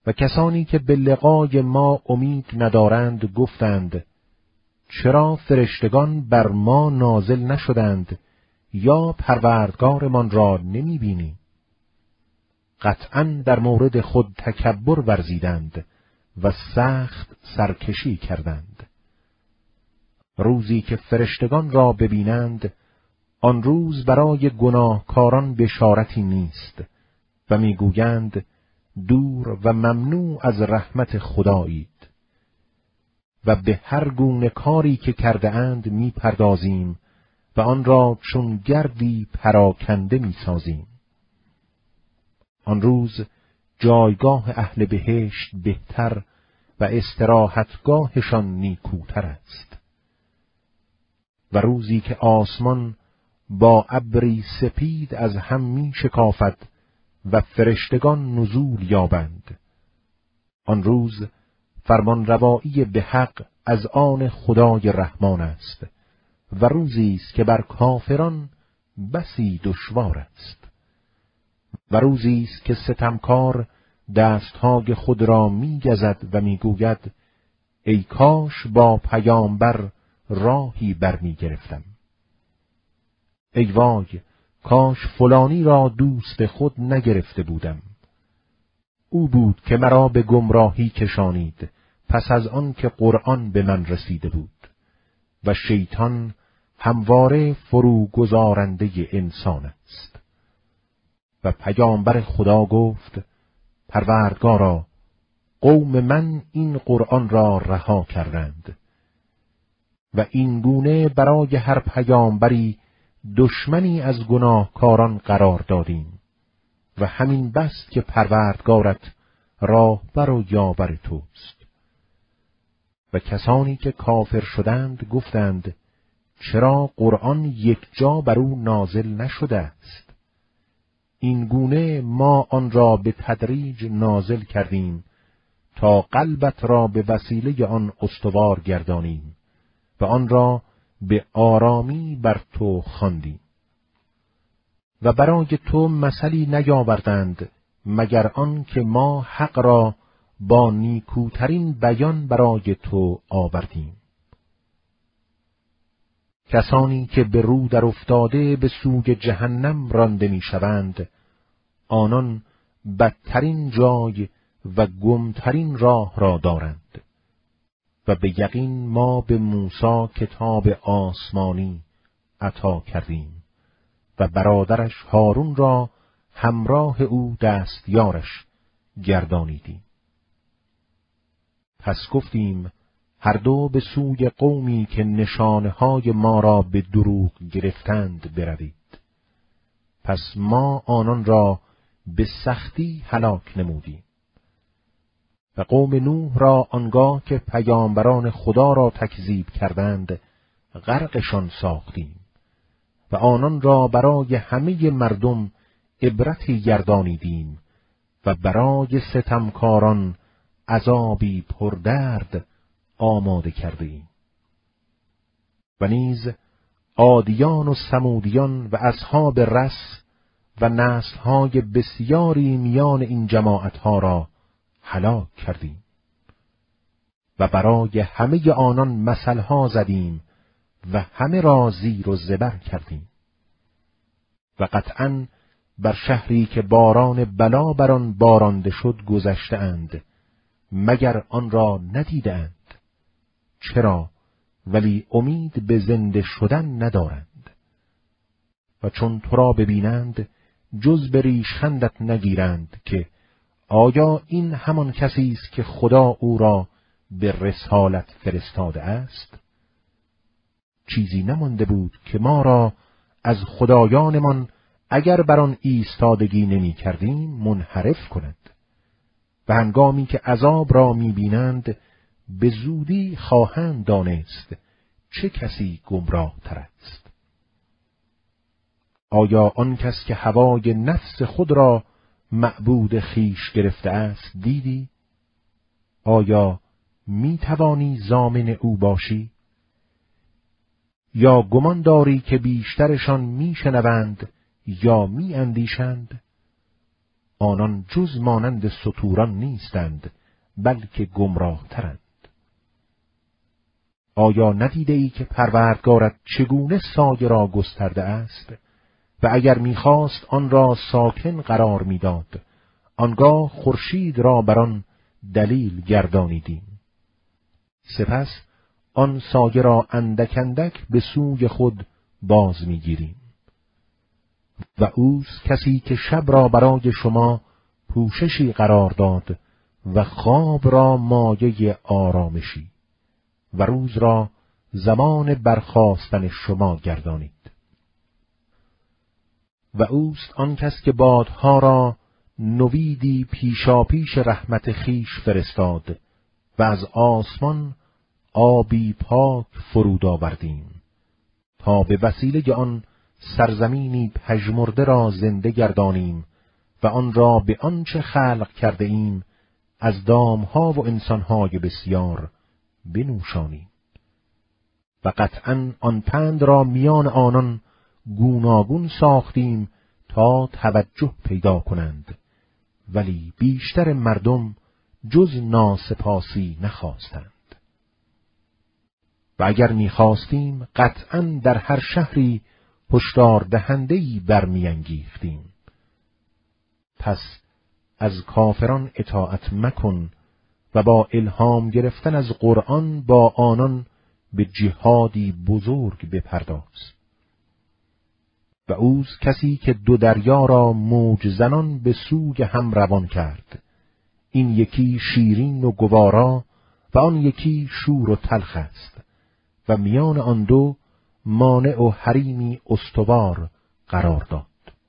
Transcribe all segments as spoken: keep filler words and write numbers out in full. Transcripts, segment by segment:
و کسانی که به لقای ما امید ندارند گفتند چرا فرشتگان بر ما نازل نشدند یا پروردگارمان را نمی بینی؟ قطعاً در مورد خود تکبر ورزیدند و سخت سرکشی کردند. روزی که فرشتگان را ببینند، آن روز برای گناهکاران بشارتی نیست و میگویند دور و ممنوع از رحمت خدایید و به هر گونه کاری که کرده اند می پردازیم و آن را چون گردی پراکنده می سازیم. آن روز جایگاه اهل بهشت بهتر و استراحتگاهشان نیکوتر است. و روزی که آسمان با ابری سپید از هم می شکافد و فرشتگان نزول یابند، آن روز فرمانروایی به حق از آن خدای رحمان است و روزی است که بر کافران بسی دشوار است. و روزی است که ستمکار دستهای خود را می‌گزد و می‌گوید ای کاش با پیامبر راهی برمی‌گرفتم. ای وای، کاش فلانی را دوست خود نگرفته بودم. او بود که مرا به گمراهی کشانید پس از آن که قرآن به من رسیده بود. و شیطان همواره فروگذارنده انسان است. و پیامبر خدا گفت پروردگارا، قوم من این قرآن را رها کردند و این گونه برای هر پیامبری دشمنی از گناهکاران قرار دادیم و همین بس که پروردگارت راهبر و یاور توست. و کسانی که کافر شدند گفتند چرا قرآن یک جا بر او نازل نشده است؟ این گونه ما آن را به تدریج نازل کردیم تا قلبت را به وسیله آن استوار گردانیم و آن را به آرامی بر تو خواندیم. و برای تو مثلی نیاوردند مگر آن که ما حق را با نیکوترین بیان برای تو آوردیم. کسانی که به رو در افتاده به سوی جهنم رانده میشوند، آنان بدترین جای و گمترین راه را دارند. و به یقین ما به موسی کتاب آسمانی عطا کردیم و برادرش هارون را همراه او دستیارش گردانیدیم. پس گفتیم هر دو به سوی قومی که نشانه‌های ما را به دروغ گرفتند بروید. پس ما آنان را به سختی هلاک نمودیم. و قوم نوح را آنگاه که پیامبران خدا را تکذیب کردند غرقشان ساختیم و آنان را برای همه مردم عبرتی گردانیدیم و برای ستمکاران عذابی پردرد آماده کردیم. و نیز عادیان و ثمودیان و اصحاب رس و نسل‌های بسیاری میان این جماعت‌ها را هلاک کردیم و برای همه آنان مثلها زدیم و همه را زیر و زبر کردیم. و قطعاً بر شهری که باران بلا بر آن بارانده شد گذشته اند مگر آن را ندیده اند. چرا؟ ولی امید به زنده شدن ندارند. و چون تو را ببینند جز به ریشخندت نگیرند که آیا این همان کسی است که خدا او را به رسالت فرستاده است؟ چیزی نمانده بود که ما را از خدایانمان اگر بر آن ایستادگی نمی کردیم منحرف کند و هنگامی که عذاب را می بینند به زودی خواهند دانست چه کسی گمراه تر است. آیا آن کس که هوای نفس خود را معبود خیش گرفته است دیدی؟ آیا می توانی ضامن او باشی؟ یا گمان داری که بیشترشان می شنوند یا می اندیشند؟ آنان جز مانند ستوران نیستند، بلکه گمراه ترند. آیا ندیده ای که پروردگارت چگونه سایه را گسترده است و اگر می‌خواست آن را ساکن قرار می‌داد، آنگاه خورشید را بر آن دلیل گردانیدیم. سپس آن سایه را اندک اندک به سوی خود باز می‌گیریم. و اوست کسی که شب را برای شما پوششی قرار داد و خواب را مایه آرامشی و روز را زمان برخاستن شما گردانید. و اوست آن کس که بادها را نویدی پیشاپیش رحمت خیش فرستاد و از آسمان آبی پاک فرود آوردیم تا به وسیله آن سرزمینی پژمرده را زنده گردانیم و آن را به آنچه خلق کرده ایم از دامها و انسانهای بسیار بنوشانیم. و قطعاً آن پند را میان آنان گوناگون ساختیم تا توجه پیدا کنند، ولی بیشتر مردم جز ناسپاسی نخواستند. و اگر می‌خواستیم قطعاً در هر شهری هشدار دهنده‌ای برمی‌انگیختیم. پس از کافران اطاعت مکن و با الهام گرفتن از قرآن با آنان به جهادی بزرگ بپرداز. و اوست کسی که دو دریا را موج زنان به سوی هم روان کرد، این یکی شیرین و گوارا و آن یکی شور و تلخ است و میان آن دو مانع و حریمی استوار قرار داد.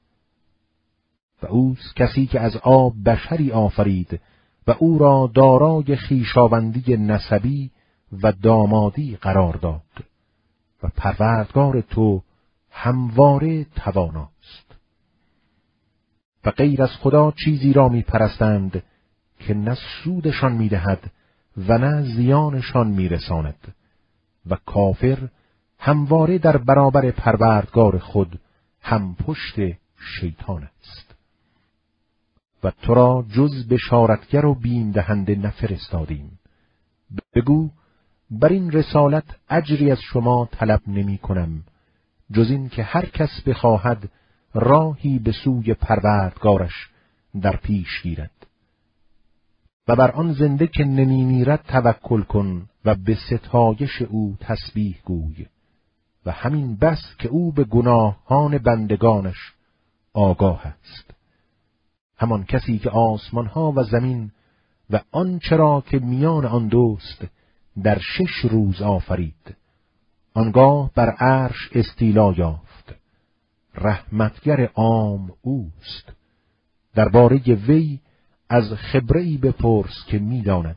و اوست کسی که از آب بشری آفرید و او را دارای خویشاوندی نسبی و دامادی قرار داد و پروردگار تو همواره تواناست. و غیر از خدا چیزی را می پرستند که نه سودشان می دهد و نه زیانشان می رساند و کافر همواره در برابر پروردگار خود هم پشت شیطان است. و تو را جز بشارتگر و بیم دهنده نفرستادیم. بگو بر این رسالت اجری از شما طلب نمی کنم، جز این که هر کس بخواهد راهی به سوی پروردگارش در پیش گیرد. و بر آن زنده که نمی میرد توکل کن و به ستایش او تسبیح گوی و همین بس که او به گناهان بندگانش آگاه است. همان کسی که آسمانها و زمین و آنچه را که میان آن دوست در شش روز آفرید، آنگاه بر عرش استیلا یافت. رحمتگر عام اوست. درباره وی از خبره‌ای بپرس که می‌داند.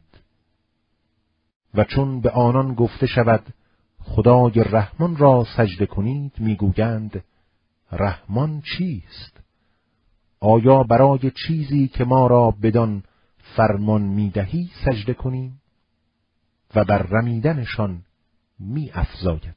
و چون به آنان گفته شود خدای رحمان را سجده کنید، میگویند رحمان چیست؟ آیا برای چیزی که ما را بدان فرمان میدهی سجده کنیم؟ و بر رمیدنشان می افزاید.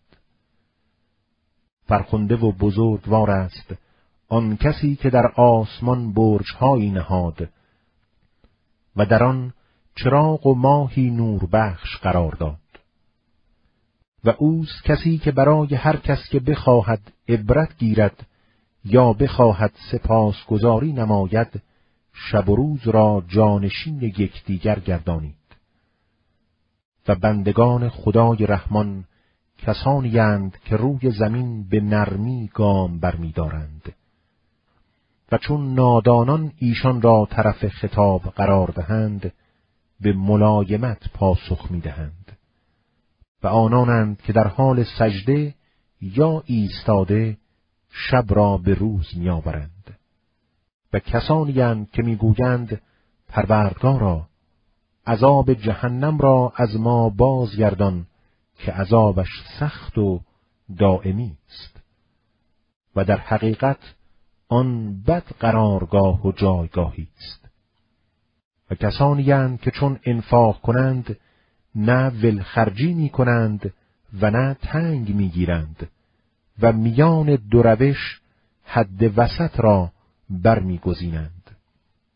فرخنده و بزرگوار است آن کسی که در آسمان برج‌هایی نهاد و در آن چراغ و ماهی نور بخش قرار داد. و اوست کسی که برای هر کس که بخواهد عبرت گیرد یا بخواهد سپاسگزاری نماید، شب و روز را جانشین یکدیگر گردانید. و بندگان خدای رحمان کسانی اند که روی زمین به نرمی گام برمی‌دارند و چون نادانان ایشان را طرف خطاب قرار دهند به ملایمت پاسخ می‌دهند. و آنانند که در حال سجده یا ایستاده شب را به روز می‌آورند. و کسانی اند که می‌گویند پروردگارا عذاب جهنم را از ما بازگردان که عذابش سخت و دائمی است و در حقیقت آن بد قرارگاه و جایگاهی است. و کسانی اند که چون انفاق کنند نه ولخرجی می کنند و نه تنگ می گیرند و میان دو روش حد وسط را برمی گزینند.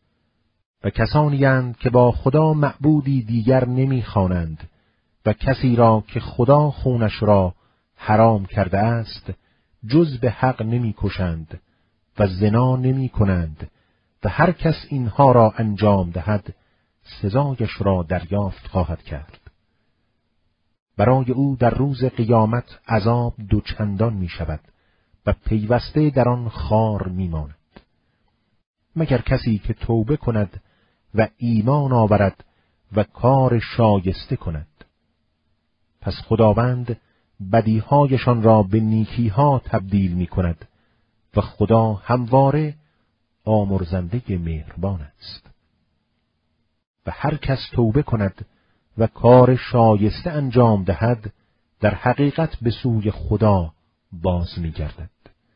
و کسانی اند که با خدا معبودی دیگر نمی‌خوانند و کسی را که خدا خونش را حرام کرده است جز به حق نمی‌کشند و زنا نمی‌کنند و هر کس اینها را انجام دهد سزایش را دریافت خواهد کرد. برای او در روز قیامت عذاب دوچندان می شود و پیوسته در آن خار می ماند. مگر کسی که توبه کند و ایمان آورد و کار شایسته کند. پس خداوند بدیهایشان را به نیکیها تبدیل می کند و خدا همواره آمرزنده مهربان است. و هر کس توبه کند و کار شایسته انجام دهد در حقیقت به سوی خدا باز می گردد.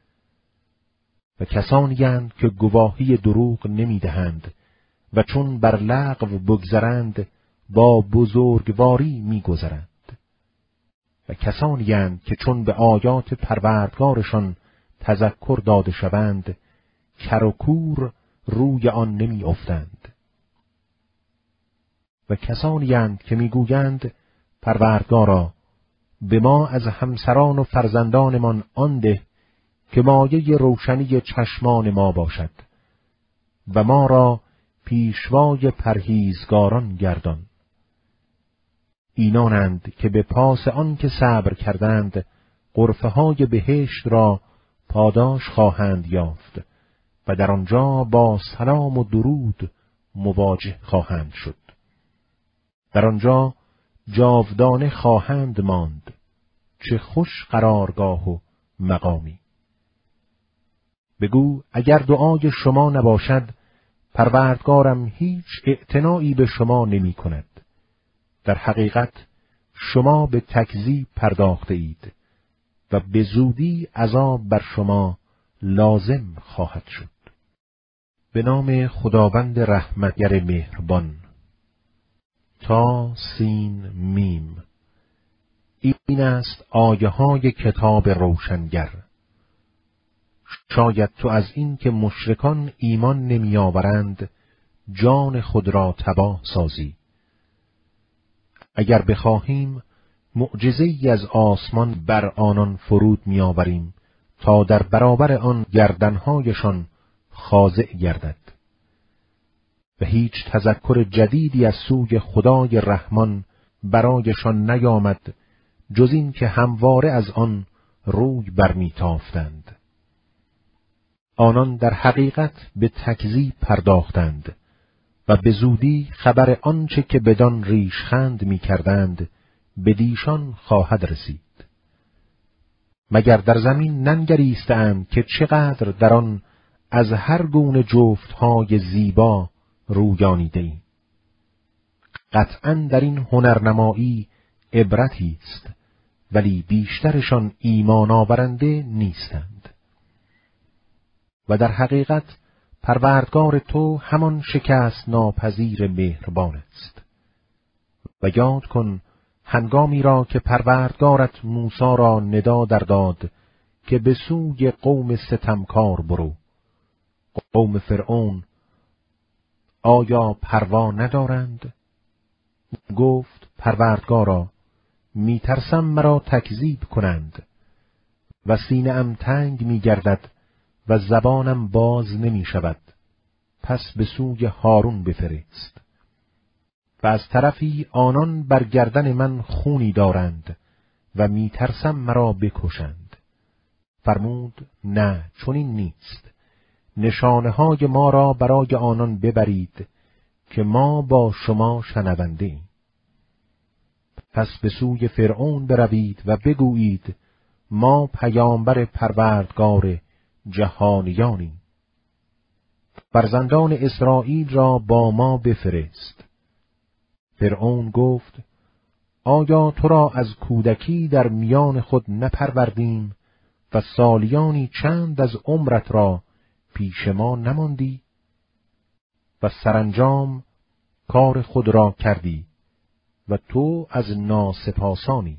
و کسانی اند که گواهی دروغ نمی دهند و چون بر لغو بگذرند با بزرگواری می گذرند. و کسانی اند که چون به آیات پروردگارشان تذکر داده شوند کر و کور روی آن نمی افتند. و کسانی اند که میگویند پروردگارا به ما از همسران و فرزندانمان آن ده که مایه روشنی چشمان ما باشد و ما را پیشوای پرهیزگاران گردان. اینانند که به پاس آن که صبر کردند غرفه های بهشت را پاداش خواهند یافت و در آنجا با سلام و درود مواجه خواهند شد. در آنجا جاودانه خواهند ماند. چه خوش قرارگاه و مقامی. بگو اگر دعای شما نباشد پروردگارم هیچ اعتنایی به شما نمی کند. در حقیقت شما به تکذیب پرداخته اید و به زودی عذاب بر شما لازم خواهد شد. به نام خداوند رحمتگر مهربان. تا سین میم. این است آیه های کتاب روشنگر. شاید تو از این که مشرکان ایمان نمی آورند جان خود را تباه سازی. اگر بخواهیم معجزه‌ای از آسمان بر آنان فرود می آوریم تا در برابر آن گردنهایشان خاضع گردد. و هیچ تذکر جدیدی از سوی خدای رحمان برایشان نیامد جز این که همواره از آن روی برمیتافتند. آنان در حقیقت به تکذیب پرداختند و به زودی خبر آنچه که بدان ریشخند می‌کردند به دیشان خواهد رسید. مگر در زمین ننگریستند که چقدر در آن از هر گونه جفت‌های زیبا رویانیده ایم. قطعاً در این هنرنمایی عبرتی است ولی بیشترشان ایمان آورنده نیستند. و در حقیقت پروردگار تو همان شکست ناپذیر مهربان است. و یاد کن هنگامی را که پروردگارت موسی را ندا در داد که به سوی قوم ستمکار برو. قوم فرعون آیا پروا ندارند؟ گفت پروردگارا می ترسم مرا تکذیب کنند و سینه ام تنگ می گردد و زبانم باز نمی شود. پس به سوی هارون بفرست. و از طرفی آنان بر گردن من خونی دارند و می ترسم مرا بکشند. فرمود نه چنین نیست. نشانه های ما را برای آنان ببرید که ما با شما شنونده ایم. پس به سوی فرعون بروید و بگویید ما پیامبر پروردگار جهانیانیم. فرزندان اسرائیل را با ما بفرست. فرعون گفت آیا تو را از کودکی در میان خود نپروردیم و سالیانی چند از عمرت را پیش ما نماندی؟ و سرانجام کار خود را کردی و تو از ناسپاسانی.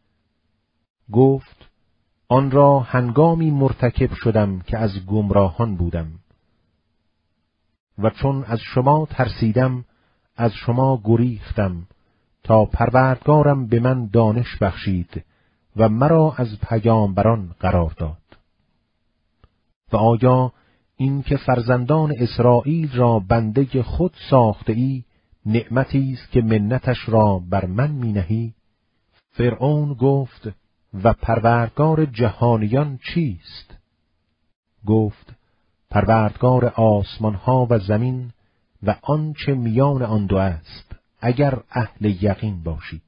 گفت آن را هنگامی مرتکب شدم که از گمراهان بودم. و چون از شما ترسیدم از شما گریختم تا پروردگارم به من دانش بخشید و مرا از پیامبران قرار داد. و آیا این که فرزندان اسرائیل را بنده خود ساخته ای نعمتی است که منتش را بر من می نهی؟ فرعون گفت و پروردگار جهانیان چیست؟ گفت پروردگار آسمان ها و زمین و آنچه میان آن دو است، اگر اهل یقین باشید.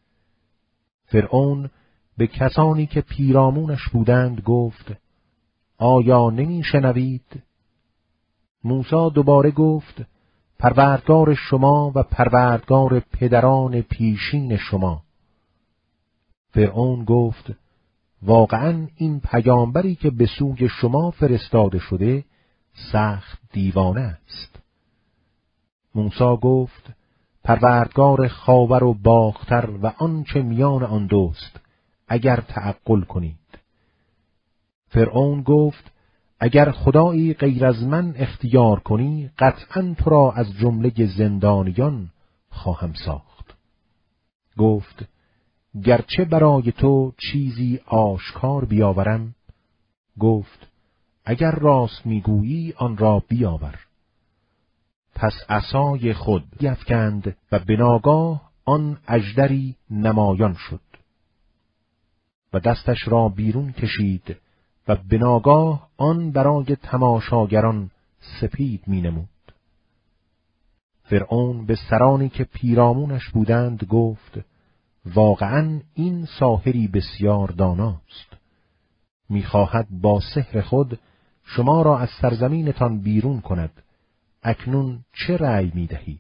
فرعون به کسانی که پیرامونش بودند گفت آیا نمی شنوید؟ موسی دوباره گفت پروردگار شما و پروردگار پدران پیشین شما. فرعون گفت واقعاً این پیامبری که به سوی شما فرستاده شده سخت دیوانه است. موسی گفت پروردگار خاور و باختر و آنچه میان آن دوست، اگر تعقل کنید. فرعون گفت اگر خدایی غیر از من اختیار کنی قطعاً تو را از جمله زندانیان خواهم ساخت. گفت گرچه برای تو چیزی آشکار بیاورم. گفت اگر راست میگویی آن را بیاور. پس عصای خود بیفکند و به ناگاه آن اژدری نمایان شد و دستش را بیرون کشید و به ناگاه آن برای تماشاگران سپید می نمود. فرعون به سرانی که پیرامونش بودند گفت واقعاً این ساحری بسیار داناست. می‌خواهد با سحر خود شما را از سرزمینتان بیرون کند. اکنون چه رأی می‌دهید؟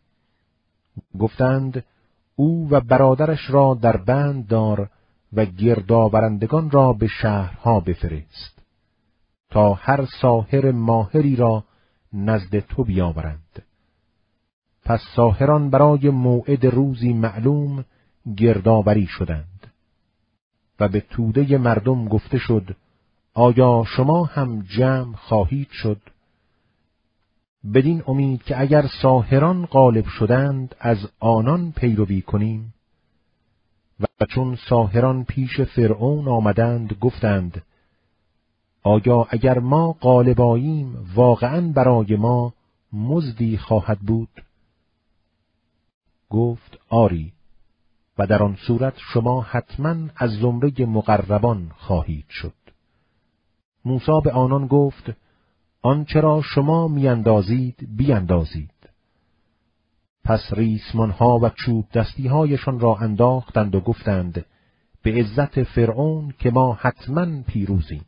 گفتند او و برادرش را در بند دار و گردآورندگان را به شهرها بفرست تا هر ساحر ماهری را نزد تو بیاورند. پس ساحران برای موعد روزی معلوم گردآوری شدند و به توده مردم گفته شد آیا شما هم جمع خواهید شد؟ بدین امید که اگر ساحران غالب شدند از آنان پیروی کنیم. و چون ساحران پیش فرعون آمدند گفتند آیا اگر ما غالب آییم واقعاً برای ما مزدی خواهد بود؟ گفت آری، و در آن صورت شما حتماً از زمره مقربان خواهید شد. موسی به آنان گفت آنچه را شما میاندازید بیاندازید. پس ریسمانها و چوب دستیهایشان را انداختند و گفتند به عزت فرعون که ما حتماً پیروزیم.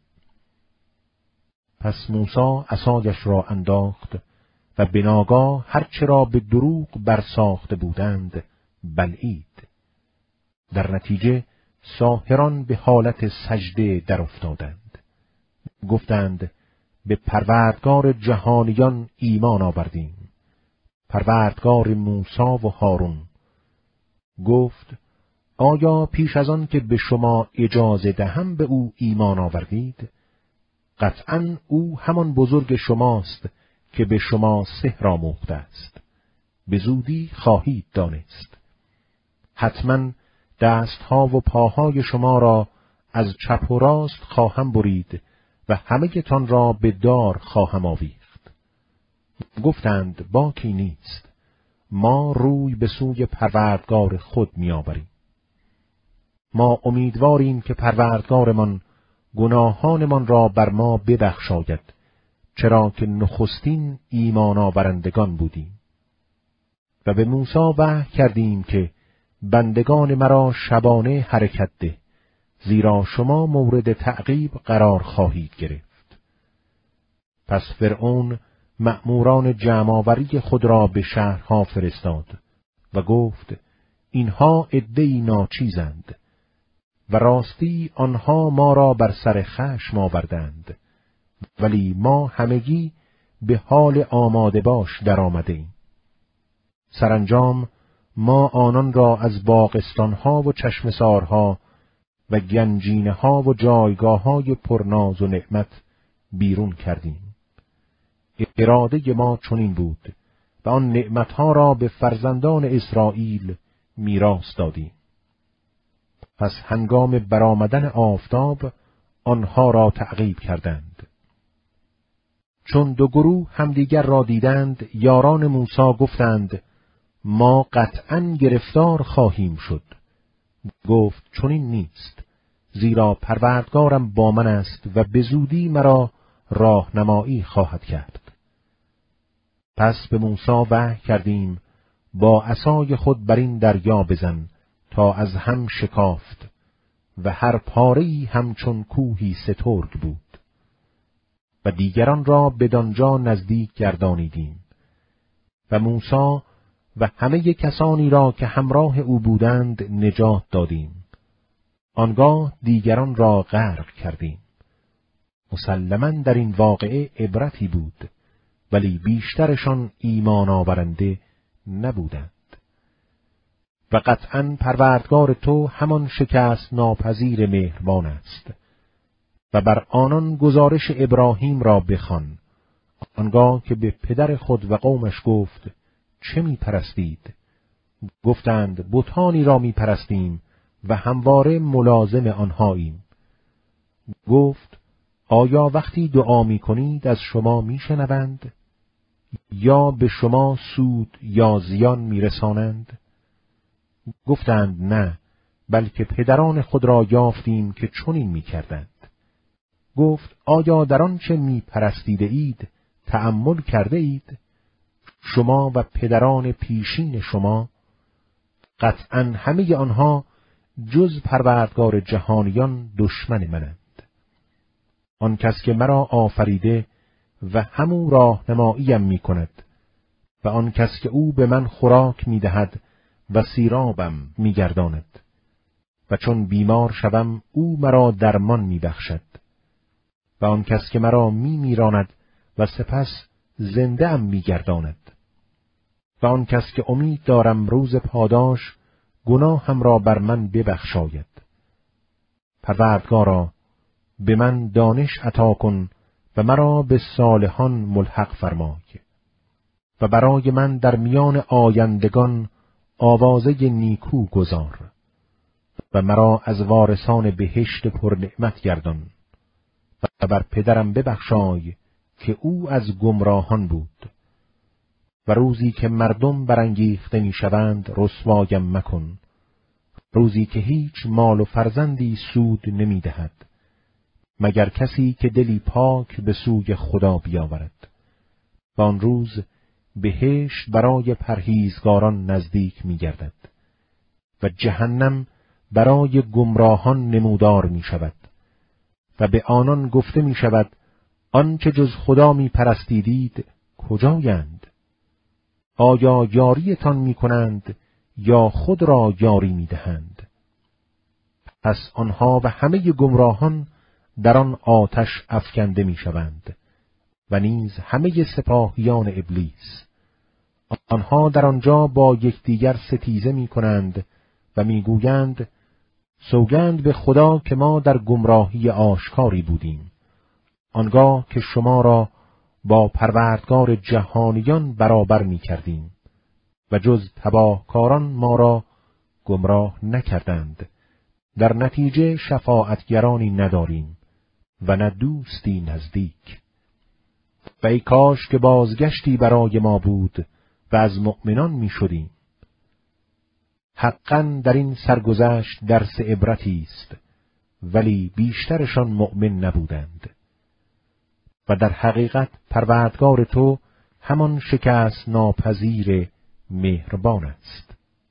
پس موسی عصایش را انداخت و به ناگاه هرچه را به دروغ برساخته بودند بلعید. در نتیجه ساحران به حالت سجده در افتادند. گفتند به پروردگار جهانیان ایمان آوردیم، پروردگار موسی و هارون. گفت آیا پیش از آن که به شما اجازه دهم به او ایمان آوردید؟ قطعاً او همان بزرگ شماست که به شما سحر آموخته است. به زودی خواهید دانست. حتماً دستها و پاهای شما را از چپ و راست خواهم برید و همه تان را به دار خواهم آویخت. گفتند باکی نیست، ما روی به سوی پروردگار خود می‌آوریم. ما امیدواریم که پروردگارمان گناهانمان را بر ما ببخشاید، چرا که نخستین ایمان آورندگان بودیم. و به موسی وحی کردیم که بندگان مرا شبانه حرکت ده، زیرا شما مورد تعقیب قرار خواهید گرفت. پس فرعون مأموران جمع‌آوری خود را به شهرها فرستاد و گفت اینها عده‌ای ناچیزند و راستی آنها ما را بر سر خشم آوردند، ولی ما همگی به حال آماده باش در آمده ایم. سرانجام ما آنان را از باغستانها و چشمسارها و گنجینه‌ها و جایگاه‌های پرناز و نعمت بیرون کردیم. اراده ما چنین بود و آن نعمتها را به فرزندان اسرائیل میراث دادیم. پس هنگام برآمدن آفتاب آنها را تعقیب کردند. چون دو گروه همدیگر را دیدند، یاران موسی گفتند ما قطعاً گرفتار خواهیم شد. گفت چنین نیست، زیرا پروردگارم با من است و به زودی مرا راهنمایی خواهد کرد. پس به موسی وحی کردیم با عصای خود بر این دریا بزن تا از هم شکافت و هر پاره‌ای همچون کوهی سترگ بود. و دیگران را بدانجا نزدیک گردانیدیم و موسی و همه کسانی را که همراه او بودند نجات دادیم. آنگاه دیگران را غرق کردیم. مسلماً در این واقعه عبرتی بود، ولی بیشترشان ایمان آورنده نبودند. و قطعاً پروردگار تو همان شکست ناپذیر مهربان است. و بر آنان گزارش ابراهیم را بخوان، آنگاه که به پدر خود و قومش گفت چه می پرستید؟ گفتند بتانی را می پرستیم و همواره ملازم آنهاییم. گفت آیا وقتی دعا می کنید از شما می شنوند؟ یا به شما سود یا زیان می رسانند؟ گفتند نه، بلکه پدران خود را یافتیم که چنین می کردند. گفت آیا در آنچه می پرستیده اید تأمل کرده اید؟ شما و پدران پیشین شما قطعاً همه آنها جز پروردگار جهانیان دشمن منند. آن کس که مرا آفریده و همو راهنماییم می کند و آن کس که او به من خوراک می دهد و سیرابم می گرداند و چون بیمار شوم او مرا درمان می بخشد و آن کس که مرا می میراند و سپس زنده ام می گرداند و آن کس که امید دارم روز پاداش گناهم را بر من ببخشاید. پروردگارا به من دانش عطا کن و مرا به صالحان ملحق فرمای و برای من در میان آیندگان آوازه نیکو گذار و مرا از وارثان بهشت پر نعمت گردان و بر پدرم ببخشای که او از گمراهان بود و روزی که مردم برانگیخته میشوند رسوایم مکن، روزی که هیچ مال و فرزندی سود نمیدهد مگر کسی که دلی پاک به سوی خدا بیاورد. و آن روز بهشت برای پرهیزگاران نزدیک می‌گردد و جهنم برای گمراهان نمودار می‌شود و به آنان گفته می‌شود آنچه جز خدا می‌پرستیدید کجایند؟ آیا یاریتان می‌کنند یا خود را یاری می‌دهند؟ پس آنها و همه گمراهان در آن آتش افکنده می‌شوند و نیز همه سپاهیان ابلیس. آنها در آنجا با یکدیگر ستیزه می‌کنند و می‌گویند سوگند به خدا که ما در گمراهی آشکاری بودیم، آنگاه که شما را با پروردگار جهانیان برابر می‌کردیم و جز تباهکاران ما را گمراه نکردند. در نتیجه شفاعتگرانی نداریم و نه دوستی نزدیک. و ای کاش که بازگشتی برای ما بود و از مؤمنان می شدیم. حقاً در این سرگذشت درس عبرتی است، ولی بیشترشان مؤمن نبودند. و در حقیقت پروردگار تو همان شکست ناپذیر مهربان است.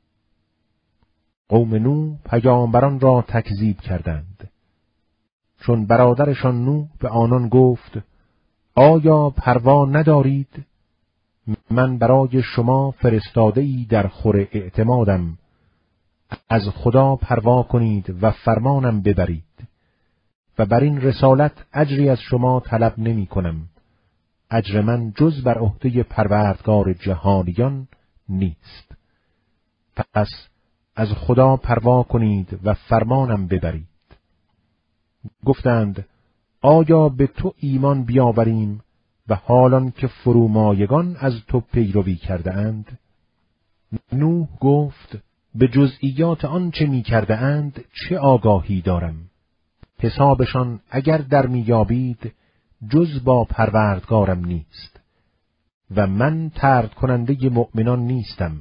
قوم نوح پیامبران را تکذیب کردند. چون برادرشان نوح به آنان گفت آیا پروا ندارید؟ من برای شما فرستاده‌ای در خور اعتمادم، از خدا پروا کنید و فرمانم ببرید و بر این رسالت اجری از شما طلب نمی کنم. اجر من جز بر عهده پروردگار جهانیان نیست. پس از خدا پروا کنید و فرمانم ببرید. گفتند آیا به تو ایمان بیاوریم و حالان که فرومایگان از تو پیروی کرده اند؟ نوح گفت به جزئیات آنچه می کرده اند چه آگاهی دارم؟ حسابشان اگر در میابید جز با پروردگارم نیست و من طرد کننده مؤمنان نیستم.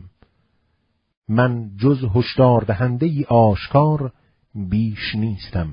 من جز هشدار دهنده ای آشکار بیش نیستم.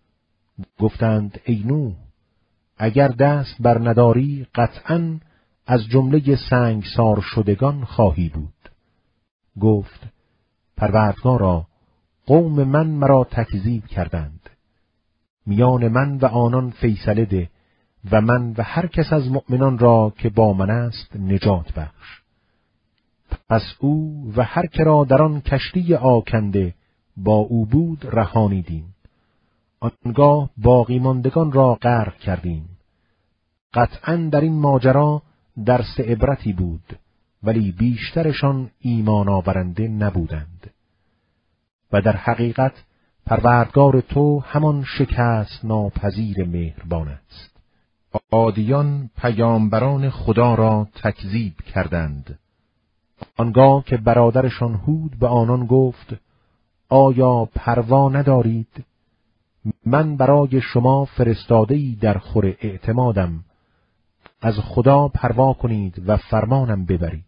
گفتند ای نوح اگر دست بر نداری قطعاً از جمله سنگسار شدگان خواهی بود. گفت پروردگارا قوم من مرا تکذیب کردند. میان من و آنان فیصله ده و من و هر کس از مؤمنان را که با من است نجات بخش. پس او و هر که را در آن کشتی آکنده با او بود رهانیدیم. آنگاه باقی ماندگان را غرق کردیم. قطعاً در این ماجرا درس عبرتی بود، ولی بیشترشان ایمان آورنده نبودند. و در حقیقت پروردگار تو همان شکست ناپذیر مهربان است. عادیان پیامبران خدا را تکذیب کردند. آنگاه که برادرشان هود به آنان گفت آیا پروا ندارید؟ من برای شما فرستاده‌ای در خور اعتمادم. از خدا پروا کنید و فرمانم ببرید.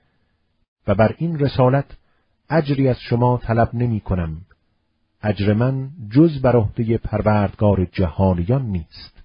و بر این رسالت اجری از شما طلب نمی کنم. اجر من جز بر عهده پروردگار جهانیان نیست.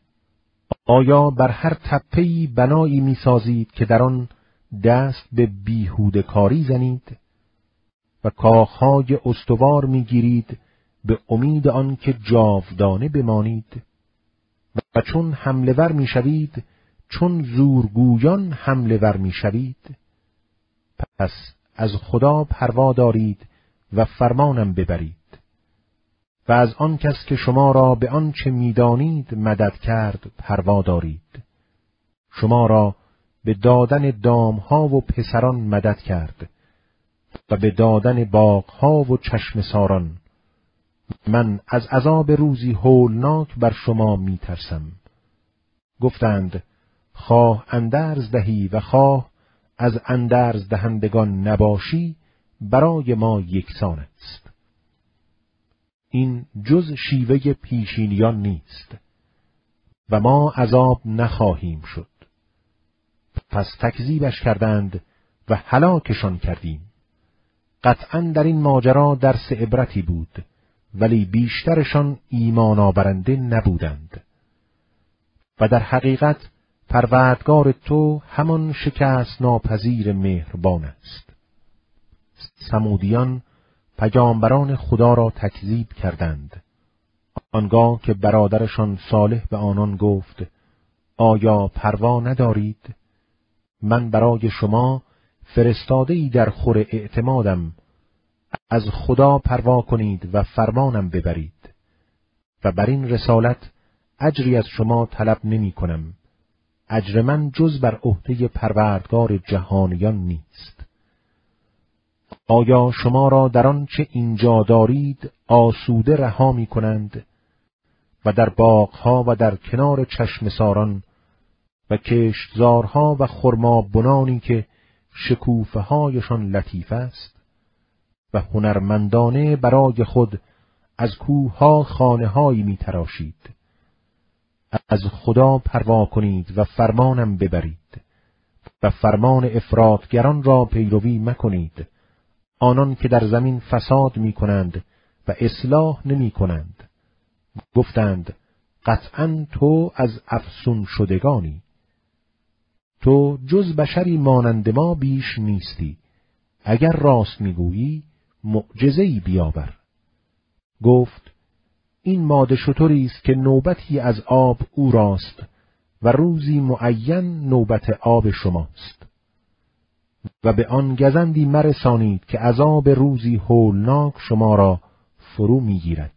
آیا بر هر تپه‌ای بنایی می سازید که در آن دست به بیهوده کاری زنید و کاخهای استوار می گیرید به امید آن که جاودانه بمانید؟ و چون حمله ور می شوید چون زورگویان حمله ور می شوید؟ پس از خدا پروا دارید و فرمانم ببرید. و از آن کس که شما را به آن چه می دانید مدد کرد پروا دارید. شما را به دادن دامها و پسران مدد کرد و به دادن باغها و چشم ساران. من از عذاب روزی هولناک بر شما می ترسم. گفتند خواه اندرز دهی و خواه از اندرز دهندگان نباشی برای ما یکسان است. این جز شیوه پیشینیان نیست و ما عذاب نخواهیم شد. پس تکذیبش کردند و هلاکشان کردیم. قطعاً در این ماجرا درس عبرتی بود، ولی بیشترشان ایمان آورنده نبودند. و در حقیقت پروردگار تو همان شکست ناپذیر مهربان است. ثمودیان پیامبران خدا را تکذیب کردند. آنگاه که برادرشان صالح به آنان گفت آیا پروا ندارید؟ من برای شما فرستاده‌ای در خور اعتمادم. از خدا پروا کنید و فرمانم ببرید. و بر این رسالت اجری از شما طلب نمی کنم. اجر من جز بر عهده پروردگار جهانیان نیست. آیا شما را در آن چه اینجا دارید آسوده رها می کنند و در باغها و در کنار چشم ساران و کشتزارها و خرمابنانی که شکوفه هایشان لطیف است و هنرمندانه برای خود از کوهها خانه هایی می تراشید. از خدا پروا کنید و فرمانم ببرید و فرمان افراطگران را پیروی مکنید، آنان که در زمین فساد می کنند و اصلاح نمی کنند. گفتند قطعاً تو از افسون شدگانی. تو جز بشری مانند ما بیش نیستی. اگر راست میگویی معجزه‌ای بیاور. گفت این ماده شتری است که نوبتی از آب او راست و روزی معین نوبت آب شماست. و به آن گزندی مرسانید که عذاب روزی هولناک شما را فرو میگیرد.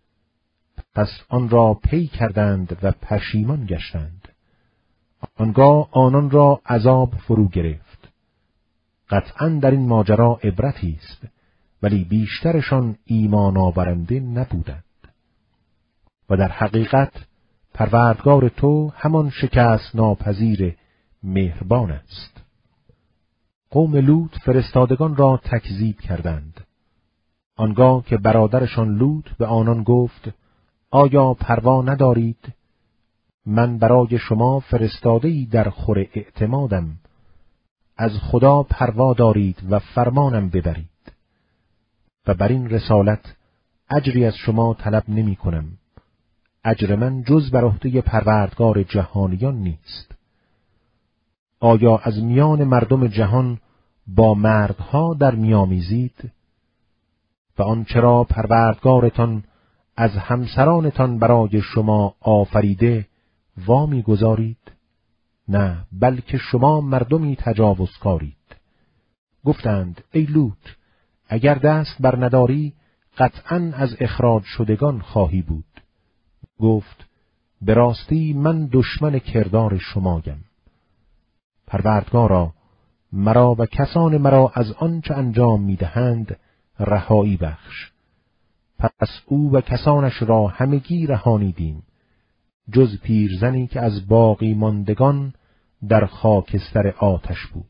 پس آن را پی کردند و پشیمان گشتند. آنگاه آنان را عذاب فرو گرفت. قطعاً در این ماجرا عبرتی است، ولی بیشترشان ایمان آورنده نبودند. و در حقیقت پروردگار تو همان شکست ناپذیر مهربان است. قوم لوط فرستادگان را تکذیب کردند. آنگاه که برادرشان لوط به آنان گفت: آیا پروا ندارید؟ من برای شما فرستاده‌ای در خور اعتمادم. از خدا پروا دارید و فرمانم ببرید. و بر این رسالت اجری از شما طلب نمی کنم. اجر من جز بر عهده پروردگار جهانیان نیست. آیا از میان مردم جهان با مردها در میامیزید؟ و آنچه را پروردگارتان از همسرانتان برای شما آفریده وامی گذارید؟ نه، بلکه شما مردمی تجاوزکارید. گفتند: ای لوط، اگر دست بر نداری قطعاً از اخراج شدگان خواهی بود. گفت: به راستی من دشمن کردار شمایم. پروردگارا، مرا و کسان مرا از آنچه انجام می‌دهند رهایی بخش. پس او و کسانش را همگی رهانیدیم، جز پیرزنی که از باقی ماندگان در خاکستر آتش بود.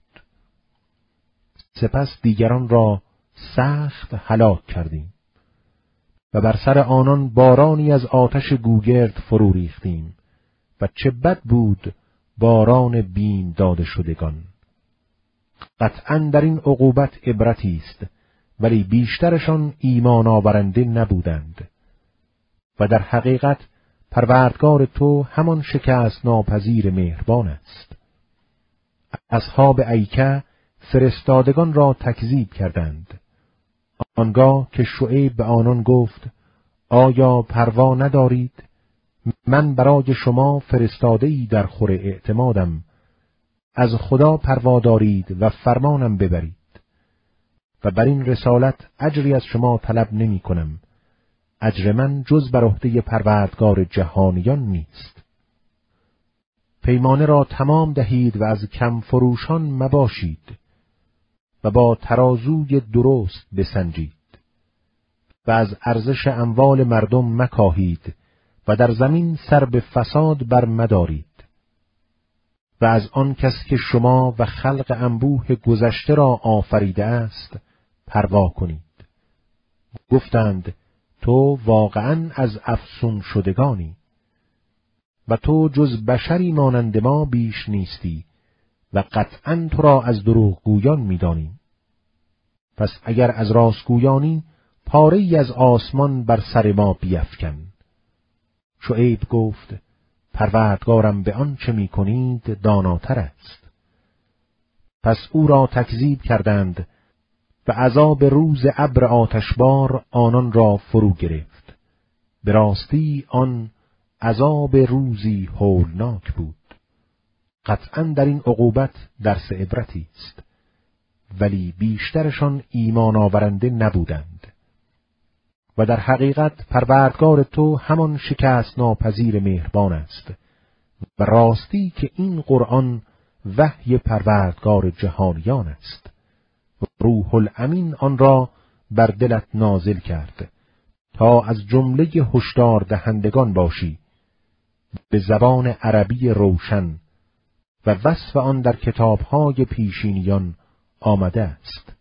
سپس دیگران را سخت هلاک کردیم و بر سر آنان بارانی از آتش گوگرد فرو ریختیم و چه بد بود باران بیم داده شدگان. قطعاً در این عقوبت عبرتی است، ولی بیشترشان ایمان آورنده نبودند. و در حقیقت پروردگار تو همان شکست ناپذیر مهربان است. اصحاب ایکه فرستادگان را تکذیب کردند. آنگاه که شعیب به آنان گفت: آیا پروا ندارید؟ من برای شما فرستاده‌ای در خور اعتمادم. از خدا پروا دارید و فرمانم ببرید. و بر این رسالت اجری از شما طلب نمی کنم. اجر من جز بر عهده پروردگار جهانیان نیست. پیمانه را تمام دهید و از کم فروشان مباشید و با ترازوی درست بسنجید و از ارزش اموال مردم مکاهید و در زمین سر به فساد بر مدارید. و از آن کس که شما و خلق انبوه گذشته را آفریده است پروا کنید. گفتند: تو واقعاً از افسون شدگانی و تو جز بشری مانند ما بیش نیستی و قطعاً تو را از دروغگویان می‌دانیم. پس اگر از راستگویانی پاره‌ای از آسمان بر سر ما بیفکن. شعیب گفت: پروردگارم به آن چه می‌کنید داناتر است. پس او را تکذیب کردند و عذاب روز ابر آتشبار آنان را فرو گرفت. به راستی آن عذاب روزی هولناک بود. قطعاً در این عقوبت درس عبرتی است، ولی بیشترشان ایمان آورنده نبودند. و در حقیقت پروردگار تو همان شکست ناپذیر مهربان است و راستی که این قرآن وحی پروردگار جهانیان است. روح الامین آن را بر دلت نازل کرد تا از جمله هشدار دهندگان باشی، به زبان عربی روشن، و وصف آن در کتاب‌های پیشینیان آمده است.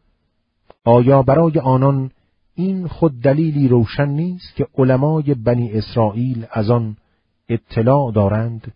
آیا برای آنان این خود دلیلی روشن نیست که علمای بنی اسرائیل از آن اطلاع دارند؟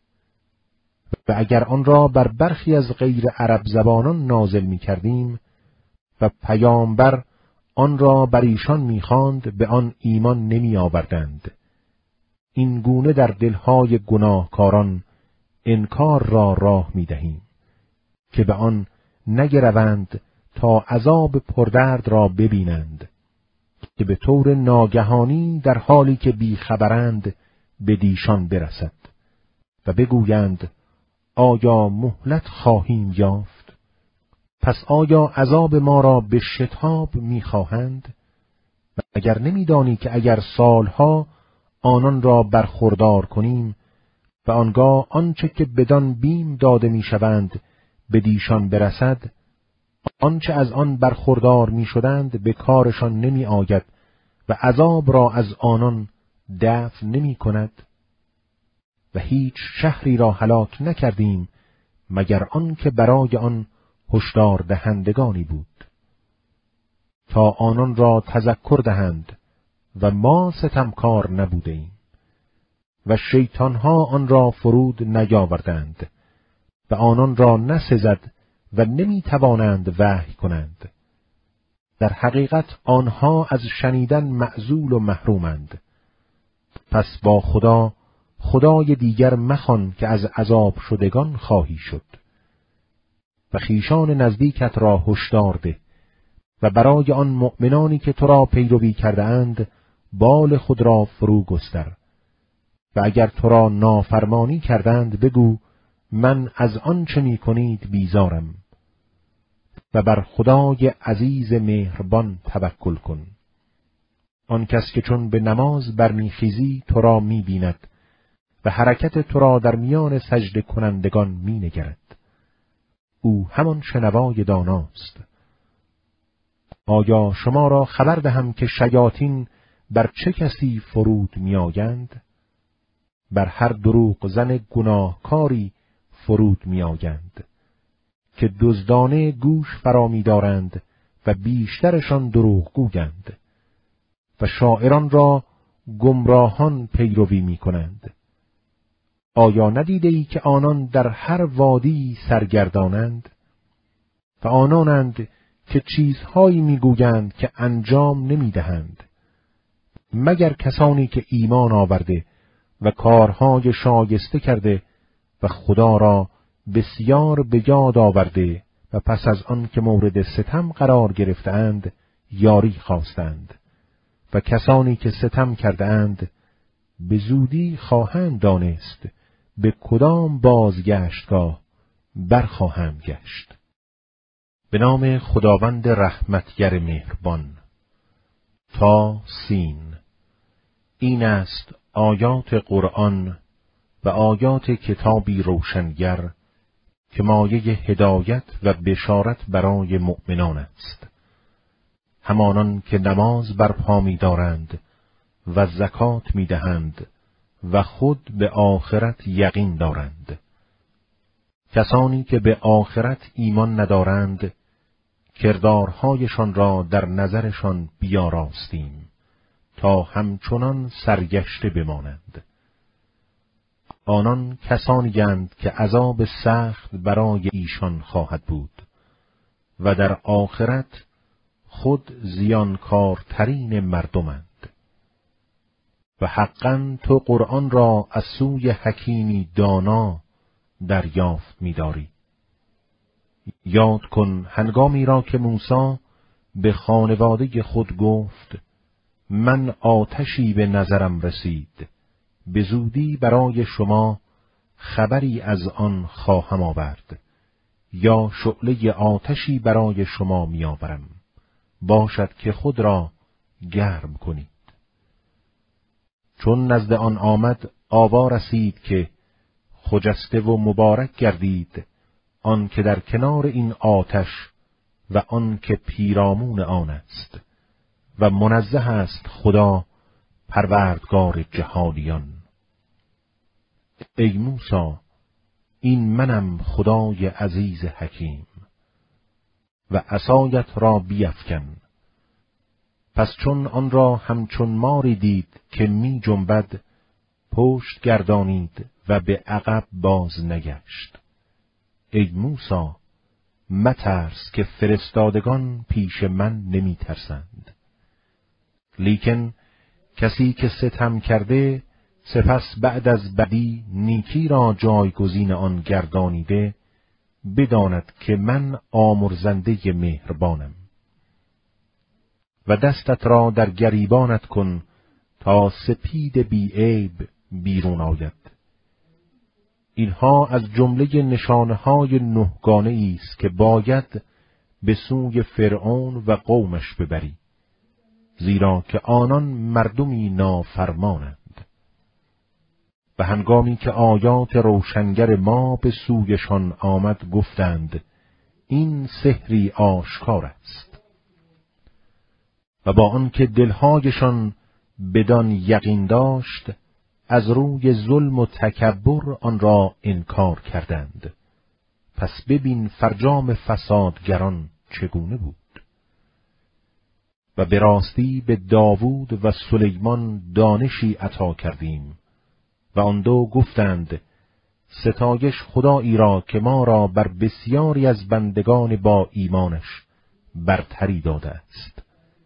و اگر آن را بر برخی از غیر عرب زبانان نازل می کردیم و پیامبر آن را بر ایشان می خواند، به آن ایمان نمی آوردند. این گونه در دلهای گناهکاران انکار را راه می دهیم که به آن نگروند تا عذاب پردرد را ببینند که به طور ناگهانی در حالی که بیخبرند به دیشان برسد و بگویند: آیا مهلت خواهیم یافت؟ پس آیا عذاب ما را به شتاب می‌خواهند؟ و اگر نمی‌دانی که اگر سالها آنان را برخوردار کنیم و آنگاه آنچه که بدان بیم داده می‌شوند به دیشان برسد، آنچه از آن برخوردار می‌شدند به کارشان نمی‌آید و عذاب را از آنان دفع نمی‌کند. و هیچ شهری را هلاک نکردیم مگر آن که برای آن هشدار دهندگانی بود، تا آنان را تذکر دهند و ما ستمکار نبوده ایم و شیطانها آن را فرود نیاوردند و آنان را نسزد و نمی توانند وحی کنند. در حقیقت آنها از شنیدن معزول و محرومند. پس با خدا خدای دیگر مخوان که از عذاب شدگان خواهی شد. و خویشان نزدیکت را هشدار ده و برای آن مؤمنانی که تو را پیروی کرده اند بال خود را فرو گستر. و اگر تو را نافرمانی کردند بگو من از آن چه می کنید بیزارم و بر خدای عزیز مهربان توکل کن. آن کس که چون به نماز برمیخیزی تو را می بیند و حرکت تو را در میان سجده کنندگان می نگرد. او همان شنوای داناست. آیا شما را خبر دهم که شیاطین بر چه کسی فرود می آیند؟ بر هر دروغ زن گناهکاری فرود می آیند که دزدانه گوش فرا می دارند و بیشترشان دروغ گویند و شاعران را گمراهان پیروی می کنند. آیا ندیده ای که آنان در هر وادی سرگردانند؟ و آنانند که چیزهایی می گویند که انجام نمی دهند، مگر کسانی که ایمان آورده و کارهای شایسته کرده و خدا را بسیار به یاد آورده و پس از آن که مورد ستم قرار گرفتند یاری خواستند و کسانی که ستم کرده اند به زودی خواهند دانست به کدام بازگشتگاه برخواهند گشت. به نام خداوند رحمتگر مهربان. تا سین. این است آیات قرآن و آیات کتابی روشنگر که مایه هدایت و بشارت برای مؤمنان است، همانان که نماز برپا می دارند و زکات می دهند و خود به آخرت یقین دارند. کسانی که به آخرت ایمان ندارند کردارهایشان را در نظرشان بیاراستیم تا همچنان سرگشته بمانند. آنان کسانی اند که عذاب سخت برای ایشان خواهد بود و در آخرت خود زیانکارترین مردمند. و حقاً تو قرآن را از سوی حکیمی دانا دریافت می‌داری. یاد کن هنگامی را که موسی به خانواده خود گفت من آتشی به نظرم رسید، به زودی برای شما خبری از آن خواهم آورد، یا شعله آتشی برای شما می‌آورم، باشد که خود را گرم کنید. چون نزد آن آمد آوا رسید که خجسته و مبارک گردید آن که در کنار این آتش و آن که پیرامون آن است و منزه است خدا پروردگار جهانیان. ای موسی، این منم خدای عزیز حکیم. و عصایت را بیفکن. پس چون آن را همچون ماری دید که می جنبد پشت گردانید و به عقب باز نگشت. ای موسی، مترس که فرستادگان پیش من نمی ترسند. لیکن کسی که ستم کرده سپس بعد از بدی نیکی را جایگزین آن گردانیده بداند که من آمرزنده مهربانم. و دستت را در گریبانت کن تا سپید بی عیب بیرون آید. اینها از جمله نشانه‌های نهگانه است که باید به سوی فرعون و قومش ببری، زیرا که آنان مردمی نافرمانند. و هنگامی که آیات روشنگر ما به سویشان آمد گفتند این سحری آشکار است. و با آنکه دلهایشان بدان یقین داشت از روی ظلم و تکبر آن را انکار کردند. پس ببین فرجام فسادگران چگونه بود. و به راستی به داوود و سلیمان دانشی عطا کردیم و آن دو گفتند ستایش خدایی را که ما را بر بسیاری از بندگان با ایمانش برتری داده است.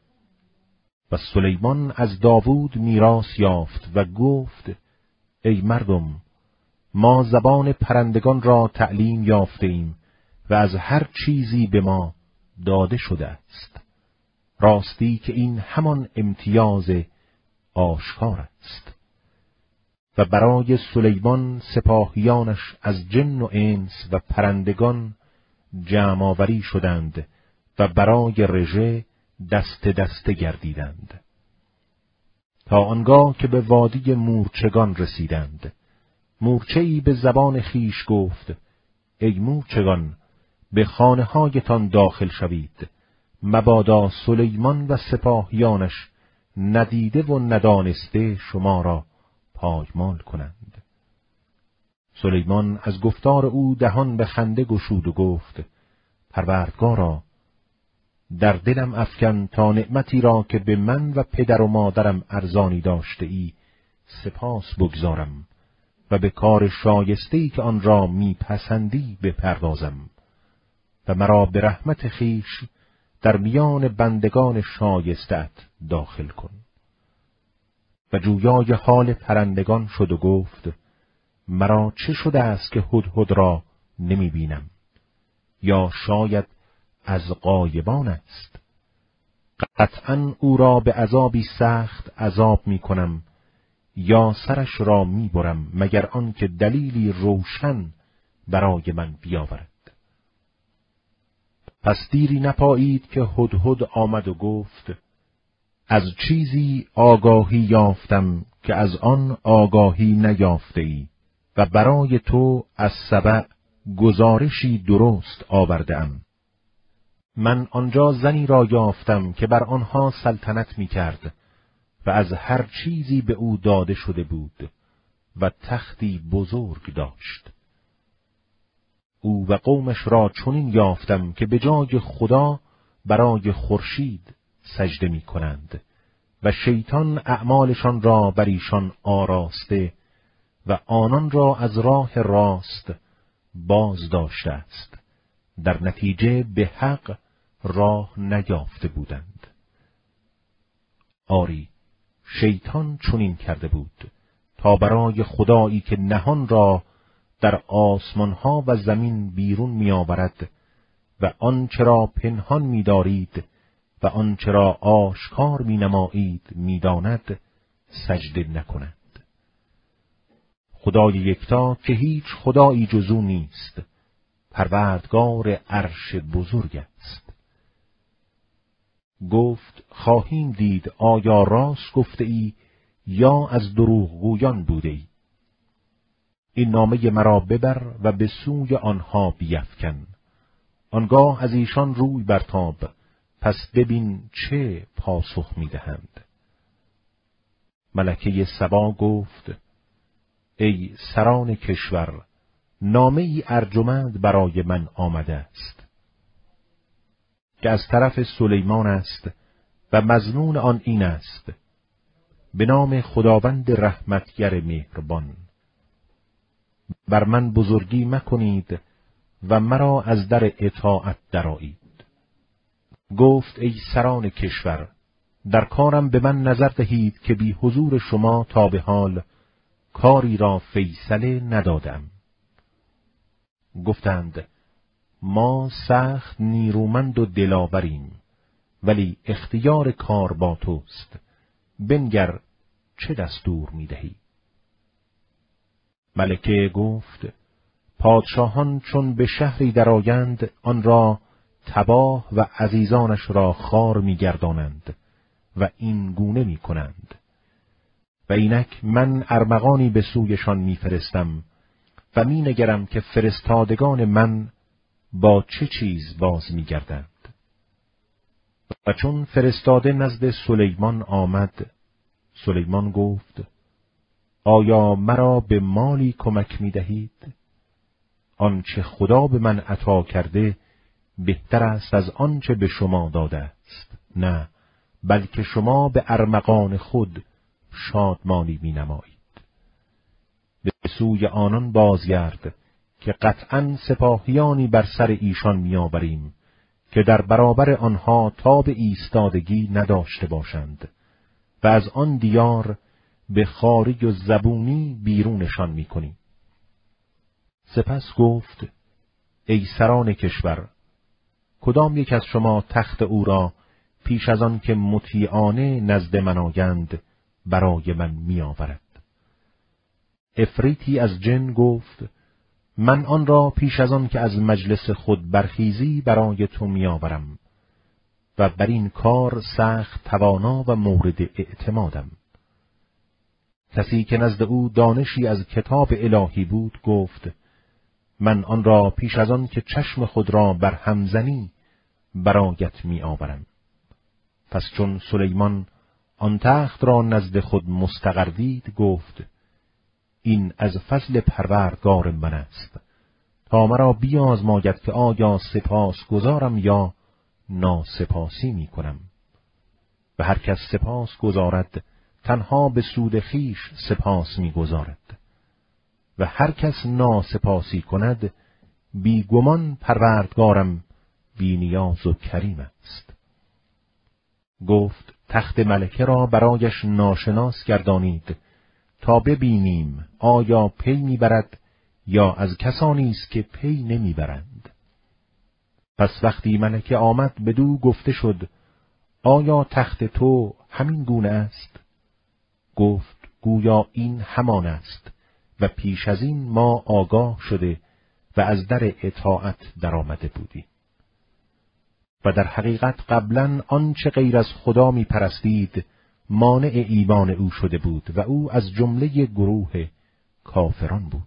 و سلیمان از داوود میراث یافت و گفت ای مردم، ما زبان پرندگان را تعلیم یافته ایم و از هر چیزی به ما داده شده است. راستی که این همان امتیاز آشکار است. و برای سلیمان سپاهیانش از جن و انس و پرندگان جمع آوری شدند و برای رژه دست دسته گردیدند، تا آنگاه که به وادی مورچگان رسیدند. مورچه‌ای به زبان خیش گفت ای مورچگان، به خانه هایتان داخل شوید، مبادا سلیمان و سپاهیانش ندیده و ندانسته شما را پایمال کنند. سلیمان از گفتار او دهان به خنده گشود و گفت پروردگارا، در دلم افکن تا نعمتی را که به من و پدر و مادرم ارزانی داشته ای سپاس بگذارم و به کار شایسته‌ای که آن را میپسندی بپردازم و مرا به رحمت خیش در میان بندگان شایسته‌ات داخل کن. و جویای حال پرندگان شد و گفت مرا چه شده است که هدهد را نمی بینم؟ یا شاید از غایبان است؟ قطعاً او را به عذابی سخت عذاب می کنم یا سرش را می برم مگر آن که دلیلی روشن برای من بیاورد. پس دیری نپایید که هدهد آمد و گفت از چیزی آگاهی یافتم که از آن آگاهی نیافته ای و برای تو از سبع گزارشی درست آوردم. من آنجا زنی را یافتم که بر آنها سلطنت می کرد و از هر چیزی به او داده شده بود و تختی بزرگ داشت. او و قومش را چنین یافتم که به جای خدا برای خورشید سجده می کنند و شیطان اعمالشان را بر ایشان آراسته و آنان را از راه راست باز داشته است. در نتیجه به حق راه نیافته بودند. آری، شیطان چنین کرده بود تا برای خدایی که نهان را در آسمانها و زمین بیرون می آورد و آنچه را پنهان می دارید و آنچه را آشکار می نمایید می داند سجده نکند. خدای یکتا که هیچ خدایی جز او نیست، پروردگار عرش بزرگ است. گفت خواهیم دید آیا راست گفته ای یا از دروغگویان بوده ای. این نامه مرا ببر و به سوی آنها بیفکن. آنگاه از ایشان روی برتاب، پس ببین چه پاسخ میدهند. ملکه سبا گفت ای سران کشور، نامه ای ارجمند برای من آمده است که از طرف سلیمان است و مضمون آن این است: به نام خداوند رحمتگر مهربان، بر من بزرگی مکنید و مرا از در اطاعت درآیید. گفت ای سران کشور، در کارم به من نظر دهید که بی حضور شما تا به حال کاری را فیصله ندادم. گفتند ما سخت نیرومند و دلاوریم، ولی اختیار کار با توست، بنگر چه دستور میدهی؟ ملکه گفت پادشاهان چون به شهری درآیند آن را تباه و عزیزانش را خوار می‌گردانند و این گونه می‌کنند. و اینک من ارمغانی به سویشان می‌فرستم و می‌نگرم که فرستادگان من با چه چیز باز می‌گردند. و چون فرستاده نزد سلیمان آمد، سلیمان گفت آیا مرا به مالی کمک می دهید؟ آنچه خدا به من عطا کرده بهتر است از آنچه به شما داده است. نه، بلکه شما به ارمغان خود شادمانی می نمایید. به سوی آنان بازگرد که قطعاً سپاهیانی بر سر ایشان می آوریم که در برابر آنها تاب ایستادگی نداشته باشند و از آن دیار به خاری و زبونی بیرونشان می کنیم. سپس گفت: ای سران کشور، کدام یک از شما تخت او را پیش از آن که مطیعانه نزد من آیند برای من می آورد؟ عفریتی از جن گفت: من آن را پیش از آن که از مجلس خود برخیزی برای تو می آورم و بر این کار سخت توانا و مورد اعتمادم. کسی که نزد او دانشی از کتاب الهی بود گفت: من آن را پیش از آن که چشم خود را بر هم زنی برایت می آورم. پس چون سلیمان آن تخت را نزد خود مستقر دید گفت: این از فضل پروردگار من است تا مرا بیازماید که آیا سپاس گزارم یا ناسپاسی می کنم. و هر کس سپاس گزارد تنها به سود خیش سپاس می گزارد و هر کس ناسپاسی کند بیگمان پروردگارم بی نیاز و کریم است. گفت: تخت ملکه را برایش ناشناس گردانید تا ببینیم آیا پی میبرد یا از کسانی است که پی نمیبرند. پس وقتی ملکه آمد بدو گفته شد: آیا تخت تو همین گونه است؟ گفت: گویا این همان است و پیش از این ما آگاه شده و از در اطاعت در آمده بودیم. و در حقیقت قبلا آنچه غیر از خدا می پرستید مانع ایمان او شده بود و او از جمله گروه کافران بود.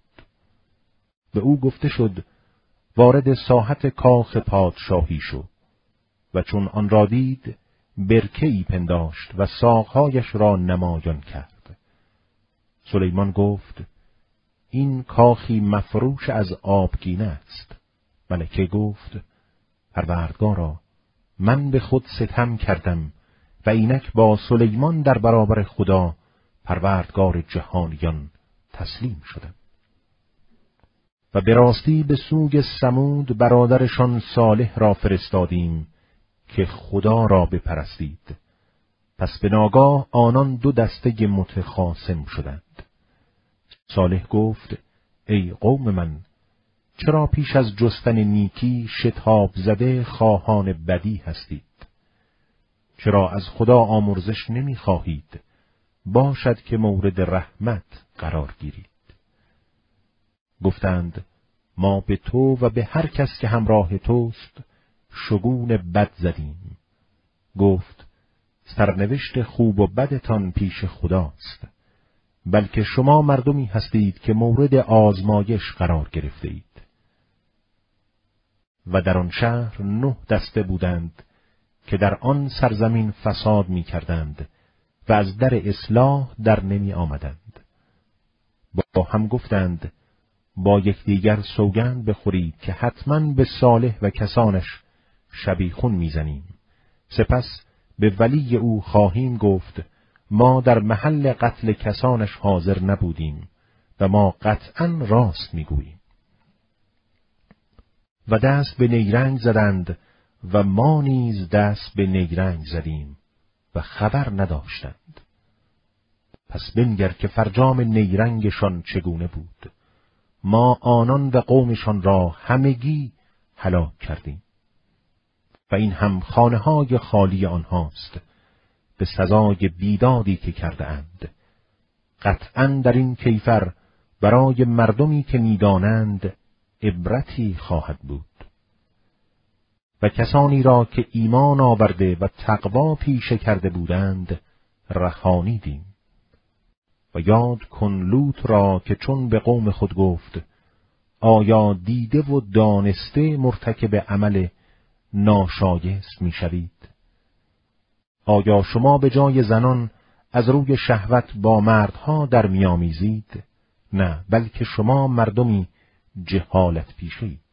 به او گفته شد: وارد ساحت کاخ پادشاهی شو. و چون آن را دید برکه‌ای پنداشت و ساقهایش را نمایان کرد. سلیمان گفت: این کاخی مفروش از آبگینه است. ملکه گفت: پروردگارا، من به خود ستم کردم و اینک با سلیمان در برابر خدا پروردگار جهانیان تسلیم شدم. و به راستی به سوی ثمود برادرشان صالح را فرستادیم که خدا را بپرستید. پس به ناگاه آنان دو دسته متخاصم شدند. صالح گفت: ای قوم من، چرا پیش از جستن نیکی شتاب زده خواهان بدی هستید؟ چرا از خدا آمرزش نمی خواهید؟ باشد که مورد رحمت قرار گیرید. گفتند: ما به تو و به هر کس که همراه توست شگون بد زدیم. گفت: سرنوشت خوب و بدتان پیش خداست، بلکه شما مردمی هستید که مورد آزمایش قرار گرفته اید. و در آن شهر نه دسته بودند که در آن سرزمین فساد می کردند و از در اصلاح در نمی آمدند. با هم گفتند: با یکدیگر سوگند بخورید که حتماً به صالح و کسانش شبیخون میزنیم. سپس به ولی او خواهیم گفت: ما در محل قتل کسانش حاضر نبودیم و ما قطعاً راست میگوییم. و دست به نیرنگ زدند و ما نیز دست به نیرنگ زدیم و خبر نداشتند. پس بنگر که فرجام نیرنگشان چگونه بود. ما آنان و قومشان را همگی هلاک کردیم و این هم خانه‌های خالی آنهاست به سزای بیدادی که کرده اند. قطعاً در این کیفر برای مردمی که می‌دانند عبرتی خواهد بود. و کسانی را که ایمان آورده و تقوا پیشه کرده بودند رهانیدیم. و یاد کن لوط را که چون به قوم خود گفت: آیا دیده و دانسته مرتکب عمل ناشایست می شوید؟ آیا شما به جای زنان از روی شهوت با مردها در میامیزید؟ نه، بلکه شما مردمی جهالت پیشید.